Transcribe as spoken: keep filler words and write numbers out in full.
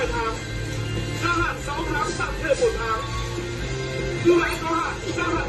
vài tháng, gia hạn sáu tháng tặng thêm một tháng, ưu đãi có hạn, gia hạn